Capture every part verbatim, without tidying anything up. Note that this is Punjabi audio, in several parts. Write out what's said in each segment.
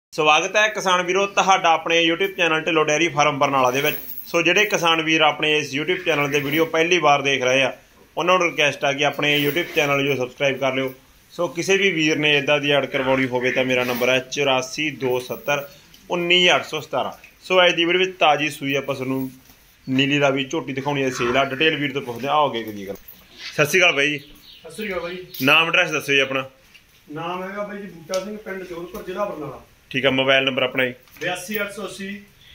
ਸਵਾਗਤ ਹੈ ਕਿਸਾਨ ਵੀਰੋ ਤੁਹਾਡਾ ਆਪਣੇ YouTube channel Dhillon dairy farm Barnala ਦੇ ਵਿੱਚ। ਸੋ ਜਿਹੜੇ ਕਿਸਾਨ ਵੀਰ ਆਪਣੇ ਇਸ YouTube ਚੈਨਲ ਤੇ ਵੀਡੀਓ ਪਹਿਲੀ ਵਾਰ ਦੇਖ ਰਹੇ ਆ ਉਹਨਾਂ ਨੂੰ ਰਿਕਵੈਸਟ ਆ ਕਿ ਆਪਣੇ YouTube ਚੈਨਲ ਨੂੰ ਸਬਸਕ੍ਰਾਈਬ ਕਰ ਲਿਓ। ਸੋ ਕਿਸੇ ਵੀ ਵੀਰ ਨੇ ਇਦਾਂ ਦੀ ਐਡ ਕਰਵਾਉਣੀ ਹੋਵੇ ਤਾਂ ਮੇਰਾ ਨੰਬਰ ਹੈ ਚੁਰਾਸੀ ਦੋ ਸੱਤਰ ਉੱਨੀ ਅੱਠ ਸੌ ਸਤਾਰਾਂ। ਸੋ ਅੱਜ ਦੀ ਵੀਡੀਓ ਵਿੱਚ ਤਾਜ਼ੀ ਸੂਈ ਆਪਾਂ ਤੁਹਾਨੂੰ ਨੀਲੀ ਰਾਵੀ ਝੋਟੀ ਦਿਖਾਉਣੀ ਹੈ ਸੇਲ ਆ। ਡਿਟੇਲ ਵੀਰ ਤੋਂ ਪੁੱਛਦੇ ਆ ਅੱਗੇ ਕੀ ਗੱਲ। ਸਤਿ ਸ਼੍ਰੀ ਅਕਾਲ ਬਾਈ ਜੀ। ਸਤਿ ਸ਼੍ਰੀ ਅਕਾਲ ਬਾਈ। ਨਾਮ ਐਡਰੈਸ ਦੱਸੋ ਜੀ ਆਪਣਾ। ਨਾਮ ਹੈਗਾ ਬਾਈ ਜੀ ਬੂਟਾ ਸਿੰਘ, ਪਿੰਡ ਜੋਧਪੁਰ, ਜ਼ਿਲ੍ਹਾ ਬਰਨਾਲਾ। ठीक है। मोबाइल नंबर अपना जी बयासी अठ सौ अस्सी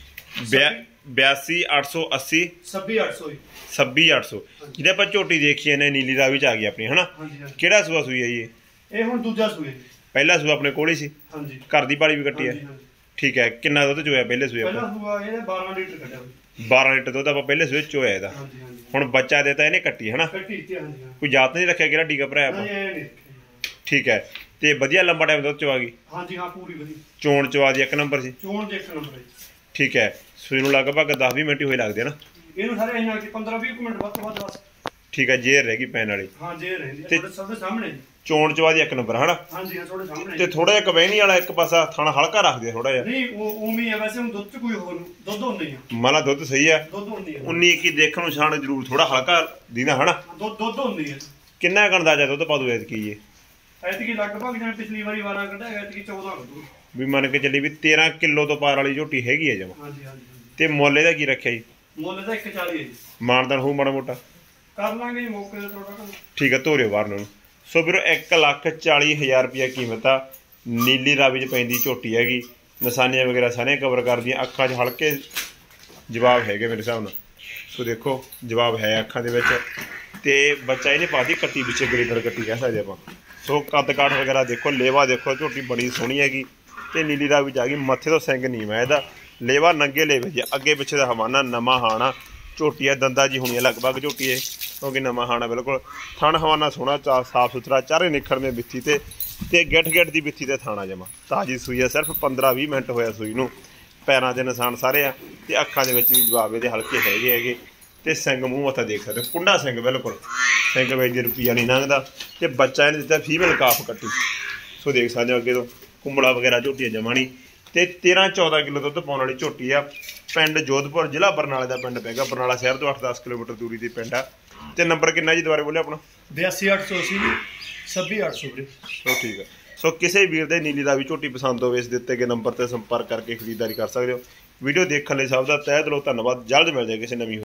बयासी अठ सौ अस्सी छब्बी अठ सौ छब्बी अठ सौ ਜਿਹਦੇ ਆਪਾਂ ਝੋਟੀ ਦੇਖੀ ਨੇ ਨੀਲੀ ਰਾਵੀ ਚ ਆ ਗਈ ਆਪਣੀ ਹਨਾ। ਕਿਹੜਾ ਸੂਆ ਸੂਈ ਹੈ ਜੀ ਇਹ? ਇਹ ਹੁਣ ਦੂਜਾ ਸੂਆ ਜੀ। ਪਹਿਲਾ ਸੂਆ ਆਪਣੇ ਕੋਲ ਹੀ ਸੀ। ਹਾਂਜੀ। ਘਰ ਦੀ ਪਾਲੀ ਵੀ ਕੱਟੀ ਹੈ। ਠੀਕ ਹੈ। ਕਿੰਨਾ ਦੁੱਧ ਚੋਇਆ ਪਹਿਲੇ ਸੂਏ? ਪਹਿਲਾ ਸੂਆ ਇਹਨੇ ਬਾਰਾਂ ਲੀਟਰ ਕੱਢਿਆ ਬਾਈ। ਬਾਰਾਂ ਲੀਟਰ ਦੁੱਧ ਆਪਾਂ ਪਹਿਲੇ ਸੂਏ ਚੋਇਆ ਇਹਦਾ। ਹਾਂਜੀ ਹਾਂਜੀ। ਹੁਣ ਬੱਚਾ ਦੇਤਾ ਇਹਨੇ ਕੱਟੀ ਹਨਾ। ਕੱਟੀ ਤੇ ਹਾਂਜੀ ਹਾਂ। ਕੋਈ ਜਾਤ ਨਹੀਂ ਰੱਖਿਆ ਕਿਹੜਾ ਟੀਕਾ ਭਰਾਇਆ ਆਪਾਂ? ਨਹੀਂ ਨਹੀਂ। ਠੀਕ ਹੈ। ਤੇ ਵਧੀਆ ਲੰਬਾ ਟਾਈਮ ਦੁੱਧ ਚਵਾ ਗਈ? ਹਾਂਜੀ ਹਾਂ ਪੂਰੀ ਵਧੀਆ। ਚੋਣ ਚਵਾ ਦੀ ਇੱਕ ਨੰਬਰ ਸੀ? ਚੋਣ ਦੇ ਇੱਕ ਨੰਬਰ ਹੈ। ਠੀਕ ਹੈ। ਸੂਈ ਨੂੰ ਲਗਭਗ ਦਸ ਵੀਹ ਮਿੰਟ ਹੀ ਹੋਏ ਲੱਗਦੇ ਨਾ ਇਹਨੂੰ ਸਾਰੇ ਇਹਨਾਂ ਕਿ ਪੰਦਰਾਂ ਵੀਹ ਮਿੰਟ ਵੱਧ ਤੋਂ ਵੱਧ ਬਸ। ਠੀਕ ਹੈ। ਜੇਰ ਰਹਿ ਗਈ ਪੈਣ ਵਾਲੀ? ਹਾਂ ਜੇਰ ਰਹਿੰਦੀ ਹੈ ਤੁਹਾਡੇ ਸਭ ਦੇ ਸਾਹਮਣੇ। ਚੋਣ ਚਵਾ ਦੀ ਇੱਕ ਨੰਬਰ ਹਨਾ। ਹਾਂਜੀ ਹਾਂ ਤੁਹਾਡੇ ਸਾਹਮਣੇ। ਤੇ ਥੋੜਾ ਜਿਹਾ ਕਵੈਨੀ ਵਾਲਾ ਇੱਕ ਪਾਸਾ ਥਾਣਾ ਹਲਕਾ ਰੱਖਦੇ ਥੋੜਾ ਜਿਹਾ। ਨਹੀਂ ਉਹ ਉਵੇਂ ਹੈ ਵੈਸੇ। ਹੁਣ ਦੁੱਧ ਚ ਕੋਈ ਹੋਰ ਦੁੱਧ ਹੁੰਦੀ ਹੈ। ਮਾਲਾ ਦੁੱਧ ਸਹੀ ਹੈ। ਦੁੱਧ ਹੁੰਦੀ ਹੈ ਉਨੀ ਇੱਕੀ ਦੇਖਣ ਨੂੰ ਛਾਣ ਜ਼ਰੂਰ ਥੋੜਾ ਹਲਕਾ ਦੀਨਾ ਹਨਾ। ਦੁੱਧ ਦੁੱਧ ਹੁੰਦੀ ਹੈ। ਕਿੰਨਾ ਕੁ ਅੰਦਾਜ਼ਾ ਦੁੱਧ ਪਾ ਦੂ ਐਤਕੀ ਇਹ? ਐਤਕੀ ਲਗਭਗ ਜਿਵੇਂ ਪਿਛਲੀ ਵਾਰੀ ਬਾਰਾਂ ਕੱਢਿਆ ਐਤਕੀ ਚੌਦਾਂ ਕੱਢੂ। ਵੀ ਮੰਨ ਕੇ ਚੱਲੀ ਵੀ ਤੇਰਾਂ ਕਿਲੋ ਤੋਂ ਪਾਰ ਵਾਲੀ ਝੋਟੀ ਹੈਗੀ ਹੈ ਜਮਾ। ਹਾਂਜੀ ਹਾਂਜੀ। ਤੇ ਮੁੱਲ ਇਹਦਾ ਕੀ ਰੱਖਿਆ ਜੀ? ਮੁੱਲ ਦਾ ਇੱਕ ਚਾਲੀ ਹੈ ਜੀ। ਮਾਨਦਾਨ ਹੋਊ ਮਾੜਾ ਮੋਟਾ? ਕਰ ਲਾਂਗੇ ਜੀ ਮੌਕੇ ਤੇ ਥੋੜਾ। ਠੀਕ ਹੈ। ਧੋਰਿਓ ਬਾਹਰ ਨੂੰ। ਸੋ ਵੀਰੋ ਇੱਕ ਲੱਖ ਚਾਲੀ ਹਜ਼ਾਰ ਰੁਪਇਆ ਕੀਮਤ ਆ। ਨੀਲੀ ਰਾਵੀ 'ਚ ਪੈਂਦੀ ਝੋਟੀ ਹੈਗੀ। ਨਿਸ਼ਾਨੀਆਂ ਵਗੈਰਾ ਸਾਰੀਆਂ ਕਵਰ ਕਰਦੀਆਂ। ਅੱਖਾਂ 'ਚ ਹਲਕੇ ਜਵਾਬ ਹੈਗੇ ਮੇਰੇ ਹਿਸਾਬ ਨਾਲ। ਸੋ ਦੇਖੋ ਜਵਾਬ ਹੈ ਅੱਖਾਂ ਦੇ ਵਿੱਚ। ਤੇ ਬੱਚਾ ਇਹਨੇ ਪਾਤੀ ਕੱਟੀ ਪਿੱਛੇ ਗ੍ਰੇਡਰ ਕੱਟੀ ਕਹਿ ਸਕਦੇ ਆਪਾਂ। ਸੋ ਕੱਦ ਕਾਠ ਵਗੈਰਾ ਦੇਖੋ, ਲੇਵਾ ਦੇਖੋ, ਝੋਟੀ ਬੜੀ ਸੋਹਣੀ ਹੈਗੀ। ਤੇ ਨੀਲੀ ਰਾਵੀ 'ਚ ਆ ਗਈ। ਮੱਥੇ ਤੋਂ ਸਿੰਘ ਨੀਮ ਹੈ ਇਹਦਾ। ਲੇਵਾ ਨੰਗੇ ਲੇਵੇ ਜੀ। ਅੱਗੇ ਪਿੱਛੇ ਦਾ ਹਵਾਨਾ ਨਵਾਂ ਹਾਣਾ ਝੋਟੀ ਹੈ। ਦੰਦਾ ਜੀ ਹੋਣੀ ਹੈ ਲਗਭਗ ਝੋਟੀ ਹੈ ਕਿਉਂਕਿ ਨਵਾਂ ਹਾਣਾ ਬਿਲਕੁਲ। ਥਣ ਹਵਾਨਾ ਸੋਹਣਾ, ਚਾ ਸਾਫ ਸੁਥਰਾ, ਚਾਰੇ ਨਿਖੜਵੇਂ ਬਿੱਥੀ ਤੇ ਤੇ ਗਿੱਠ ਗਿੱਠ ਦੀ ਬਿੱਥੀ ਤੇ ਥਾਣਾ ਜਮਾ ਤਾਜ਼ੀ ਸੂਈ ਹੈ। ਸਿਰਫ ਪੰਦਰਾਂ ਵੀਹ ਮਿੰਟ ਹੋਇਆ ਸੂਈ ਨੂੰ। ਪੈਰਾਂ ਦੇ ਨਿਸ਼ਾਨ ਸਾਰੇ ਆ ਤੇ ਅੱਖਾਂ ਦੇ ਵਿੱਚ ਵੀ ਜਵਾਬ ਇਹਦੇ ਹਲਕੇ ਹੈਗੇ ਹੈਗੇ। ਤੇ ਸਿੰਘ ਮੂੰਹ ਮੱਥਾ ਦੇਖ ਸਕਦੇ, ਕੁੰਡਾ ਸਿੰਘ ਬਿਲਕੁਲ। ਸਿੰਘ ਵਿੱਚ ਰੁਪਈਆ ਨਹੀਂ ਲੰਘਦਾ। ਤੇ ਬੱਚਾ ਇਹਨੇ ਦਿੱਤਾ ਫੀਮੇਲ ਕਾਫ ਕੱਟੀ। ਸੋ ਦੇਖ ਸਕਦੇ ਹੋ ਅੱਗੇ ਤੋਂ ਕੁੰਬੜਾ ਵਗੈਰਾ ਝੋਟੀ ਜਮਾ ਨਹੀਂ। ਤੇ ਤੇਰਾਂ ਚੌਦਾਂ ਕਿਲੋ ਦੁੱਧ ਪਾਉਣ ਵਾਲੀ ਝੋਟੀ ਆ। ਪਿੰਡ ਜੋਧਪੁਰ, ਜ਼ਿਲ੍ਹਾ ਬਰਨਾਲੇ ਦਾ ਪਿੰਡ ਪੈਗਾ। ਬਰਨਾਲਾ ਸ਼ਹਿਰ ਤੋਂ ਅੱਠ ਦਸ ਕਿਲੋਮੀਟਰ ਦੂਰੀ ਤੇ ਪਿੰਡ ਆ। ਤੇ ਨੰਬਰ ਕਿੰਨਾ ਜੀ ਦੁਬਾਰਾ ਬੋਲਿਆ ਆਪਣਾ? ਬਿਆਸੀ ਅੱਠ ਸੌ ਅੱਸੀ ਛੱਬੀ ਅੱਠ ਸੌ। ਸੋ ਠੀਕ ਹੈ। ਸੋ ਕਿਸੇ ਵੀਰ ਦੇ ਨੀਲੀ ਰਾਵੀ ਝੋਟੀ ਪਸੰਦ ਹੋਵੇ ਇਸ ਦਿੱਤੇ ਗਏ ਨੰਬਰ ਤੇ ਸੰਪਰਕ ਕਰਕੇ ਖਰੀਦਦਾਰੀ ਕਰ ਸਕਦੇ ਹੋ। ਵੀਡੀਓ ਦੇਖਣ ਲਈ ਸਭ ਦਾ ਤਹਿ ਦਿਲੋਂ ਧੰਨਵਾਦ। ਜਲਦ ਮਿਲ ਜਾਏ ਕਿਸੇ ਨਵੀਂ